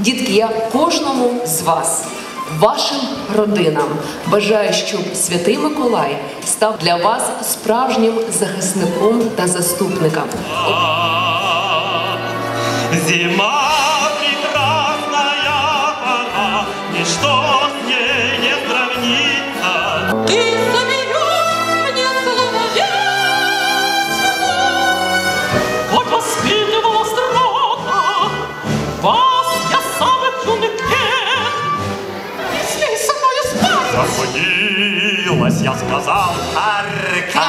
Дітки, я кожному з вас, вашим родинам бажаю, щоб Святий Миколай став для вас справжнім захисником та заступником. Зима прекрасная пора, ничто с ней не сравнится. Ты заберешь мне слово вечно, Вот воспитывала строго вас я самых юных лет. не смей со мною спать. Забудилась, я сказал, Аркадий.